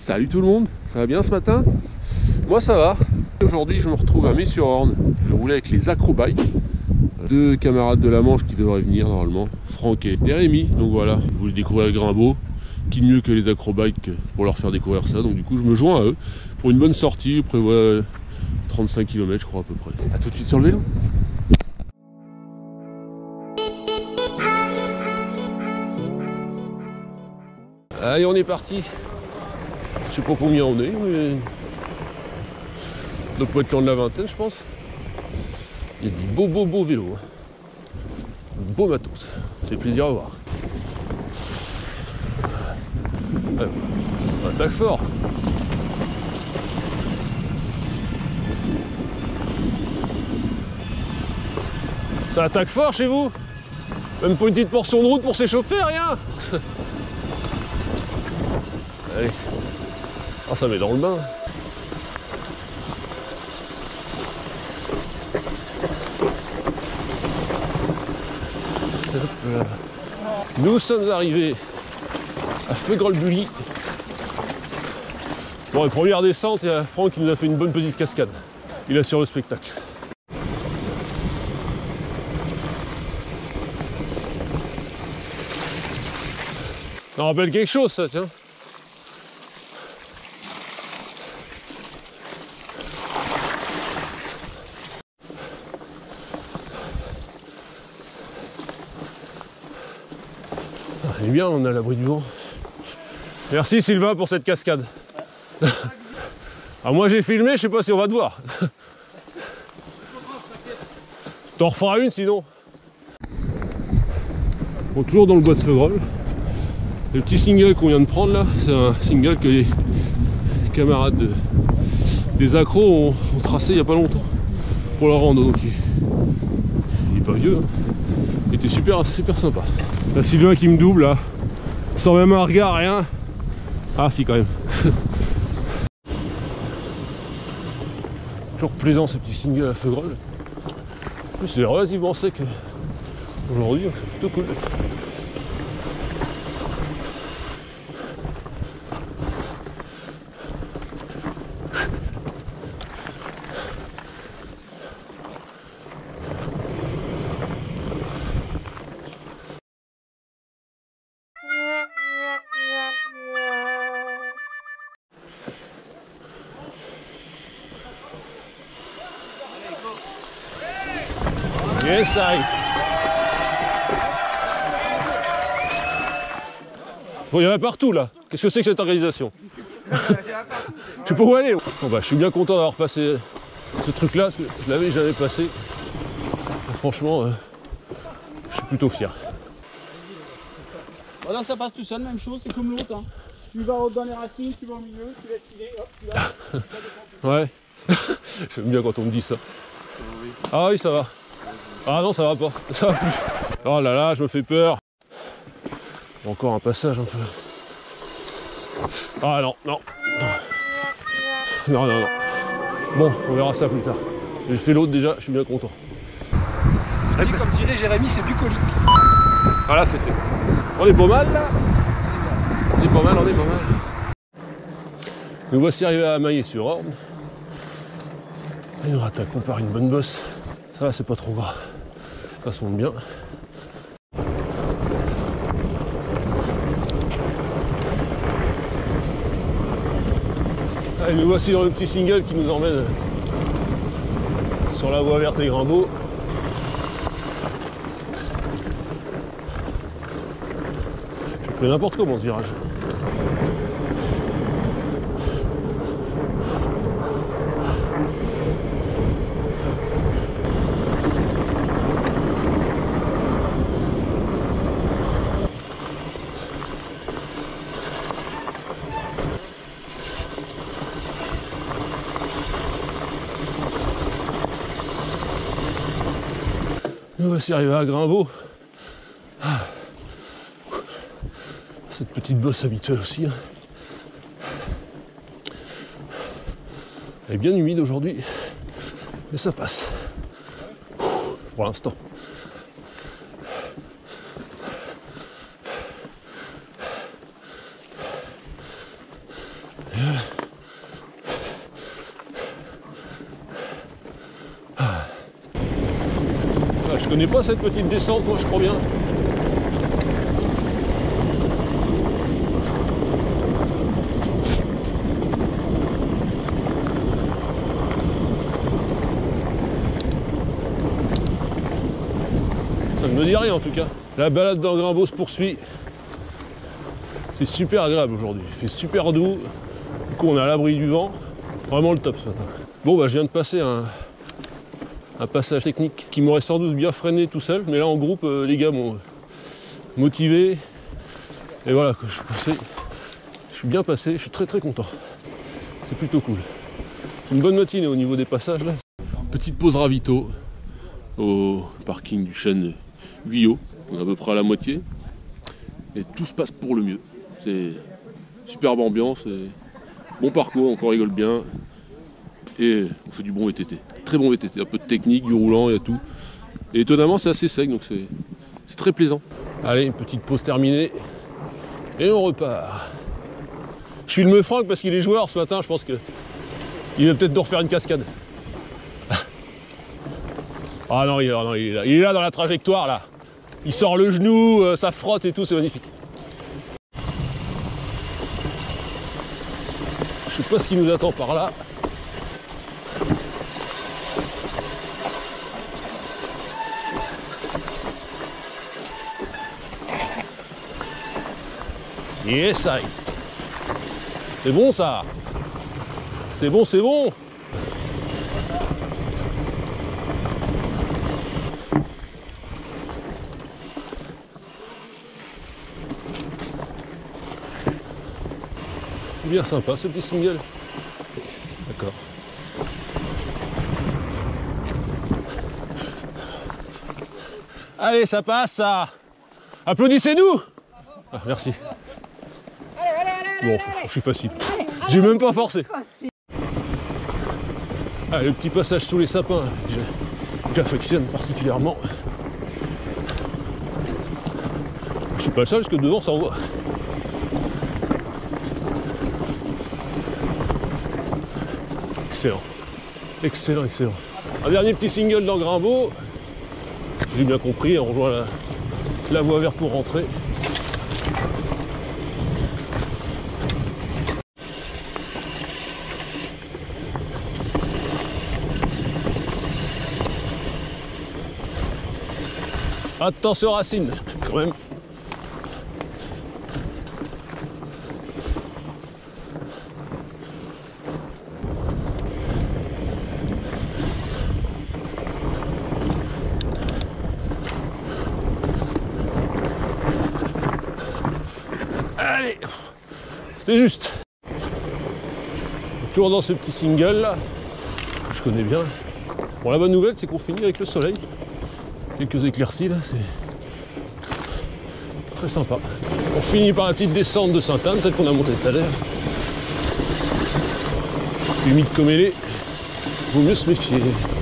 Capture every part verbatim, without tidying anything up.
Salut tout le monde, ça va bien ce matin? Moi ça va. Aujourd'hui je me retrouve à Metz-sur-Orne. Je roulais avec les acrobikes. Deux camarades de la Manche qui devraient venir normalement, Franck et Rémi. Donc voilà, ils voulaient découvrir le Grimbaud. Qui de mieux que les acrobikes pour leur faire découvrir ça. Donc du coup je me joins à eux pour une bonne sortie. Je prévois trente-cinq kilomètres je crois à peu près. A tout de suite sur le vélo. Allez, on est parti. Je sais pas combien on est, mais on doit être loin de la vingtaine, je pense. Il y a des beaux, beaux, beaux vélos. Beau matos. Ça fait plaisir à voir. Alors, on attaque fort. Ça attaque fort chez vous? Même pas une petite portion de route pour s'échauffer, rien. Allez. Ah, ça met dans le bain. Nous sommes arrivés à Feugrolles-Bully. Bon, et première descente, il y a Franck qui nous a fait une bonne petite cascade. Il assure le spectacle. Ça rappelle quelque chose, ça, tiens. C'est bien, on est à l'abri du vent. Merci Sylvain pour cette cascade. Ouais. Ah, moi j'ai filmé, je sais pas si on va te voir. T'en referas une sinon. Bon, toujours dans le bois de Feugrolles. Le petit single qu'on vient de prendre là, c'est un single que les camarades de, des accros ont, ont tracé il n'y a pas longtemps pour la rando. Donc il, il est pas vieux, hein. Il était super, super sympa. Là, Sylvain qui me double là, sans même un regard, rien. Ah si quand même. Toujours plaisant ce petit single à Feugrolles. En plus c'est relativement sec aujourd'hui, c'est plutôt cool. Yes, I. Bon, il y en a partout là. Qu'est-ce que c'est que cette organisation? Je sais pas où aller. Bon, bah, je suis bien content d'avoir passé ce truc là, parce que je l'avais jamais passé. Et franchement, euh, je suis plutôt fier. Voilà, ça passe tout seul, même chose, c'est comme l'autre. Hein. Tu vas dans les racines, tu vas au milieu, tu vas filer, hop, tu vas. Ouais. J'aime bien quand on me dit ça. Ah oui, ça va. Ah non, ça va pas, ça va plus. Oh là là, je me fais peur. Encore un passage un peu. Ah non, non. Non, non, non. Bon, on verra ça plus tard. J'ai fait l'autre déjà, je suis bien content. Je dis, comme dirait Jérémy, c'est bucolique. Voilà, c'est fait. On est pas mal là. On est pas mal, on est pas mal. Nous voici arrivés à Maillet-sur-Orne. Et nous attaquons par une bonne bosse. Ça va, c'est pas trop gras. Ça se monte bien. Allez, nous voici dans le petit single qui nous emmène sur la voie verte des Grimbaud. Je fais n'importe comment ce virage. Nous voici arrivés à Grimbaud. Ah. Cette petite bosse habituelle aussi. Hein. Elle est bien humide aujourd'hui, mais ça passe. Pour l'instant. Ah, je connais pas cette petite descente, moi je crois bien. Ça ne me dit rien en tout cas. La balade dans Grimbaud se poursuit. C'est super agréable aujourd'hui. Il fait super doux. Du coup on est à l'abri du vent. Vraiment le top ce matin. Bon bah je viens de passer un, un passage technique qui m'aurait sans doute bien freiné tout seul. Mais là en groupe euh, les gars m'ont motivé. Et voilà, que je passais. Je suis bien passé, je suis très très content. C'est plutôt cool. C'est une bonne matinée au niveau des passages là. Petite pause ravito au parking du chêne Guyot. On est à peu près à la moitié. Et tout se passe pour le mieux. C'est superbe ambiance, et bon parcours, on rigole bien. Et on fait du bon V T T. Très bon V T T, un peu de technique, du roulant, il y a tout. Et étonnamment c'est assez sec, donc c'est très plaisant. Allez, une petite pause terminée. Et on repart. Je filme Franck parce qu'il est joueur ce matin, je pense que il va peut-être nous refaire une cascade. Ah non, il est, non, il est là. Il est là dans la trajectoire là. Il sort le genou, euh, ça frotte et tout, c'est magnifique. Je sais pas ce qui nous attend par là. Yes, ça. C'est bon ça. C'est bon, c'est bon. Bien sympa ce petit single. D'accord. Allez, ça passe ça. Applaudissez-nous. Ah, merci. Bon, je suis facile. J'ai même pas forcé. Ah, le petit passage sous les sapins, j'affectionne particulièrement. Je suis pas le seul parce que devant ça envoie. Excellent, excellent, excellent. Un dernier petit single dans Grimbaud. J'ai bien compris, on rejoint la, la voie verte pour rentrer. Attention Racine, quand même. Allez, c'était juste. Toujours dans ce petit single là, que je connais bien. Bon, la bonne nouvelle, c'est qu'on finit avec le soleil. Quelques éclaircies là, c'est très sympa. On finit par la petite descente de Sainte-Anne, celle qu'on a montée tout à l'heure. Humide comme elle est, vaut mieux se méfier.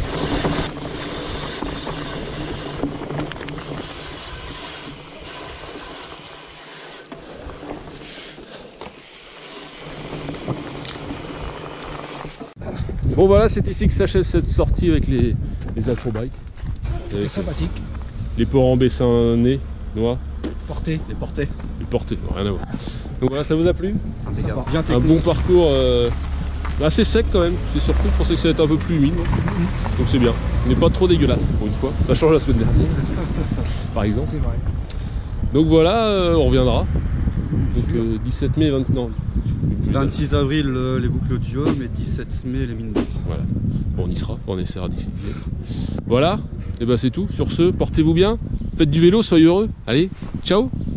Bon voilà, c'est ici que s'achève cette sortie avec les, les acrobikes. C'est sympathique. Les ports en Bessin-Nez, noix. Portée. Les portées. Les portées, rien à voir. Donc voilà, ça vous a plu? Bien un bon parcours euh, assez sec quand même. J'étais surpris, je pensais que ça allait être un peu plus humide. Mm-hmm. Donc c'est bien. On n'est pas trop dégueulasse pour une fois. Ça change la semaine dernière, par exemple. C'est vrai. Donc voilà, euh, on reviendra. Donc euh, dix-sept mai, vingt... non. vingt-six avril euh, les boucles du Homme et dix-sept mai les mines d'or. Voilà. Bon, on y sera, on essaiera d'ici. Voilà. Et ben c'est tout. Sur ce, portez-vous bien. Faites du vélo, soyez heureux. Allez, ciao!